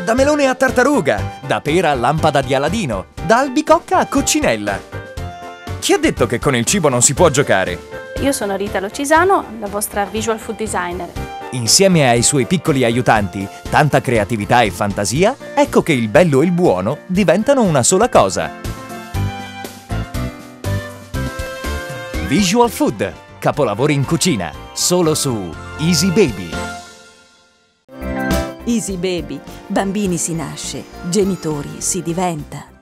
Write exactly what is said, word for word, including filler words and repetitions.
Da melone a tartaruga, da pera a lampada di Aladino, da albicocca a coccinella. Chi ha detto che con il cibo non si può giocare? Io sono Rita Locisano, la vostra visual food designer. Insieme ai suoi piccoli aiutanti, tanta creatività e fantasia, ecco che il bello e il buono diventano una sola cosa. Visual Food, capolavori in cucina, solo su Easy Baby. Easy Baby, bambini si nasce, genitori si diventa.